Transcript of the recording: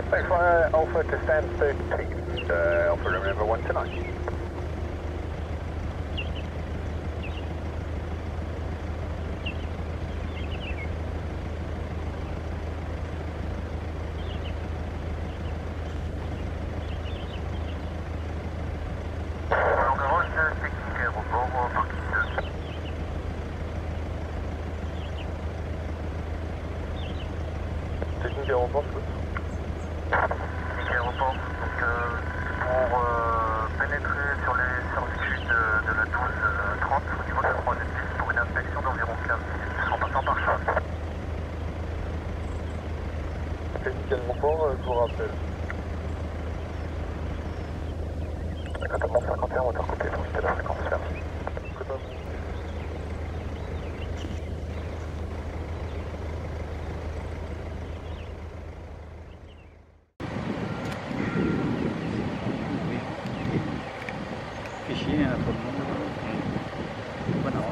Thanks for Alpha to stand 13. Alpha remember 1 tonight. Technique aéroport, je pense. Technique aéroport, donc pour pénétrer sur les servitudes de la 12-30 au niveau de la 3e piste pour une inspection d'environ 15 minutes en passant par choc. Technique aéroport, je vous rappelle. Notamment 51, moteur côté, donc c'était la fréquence fermée. Fichier, il y en a trop de monde. Voilà.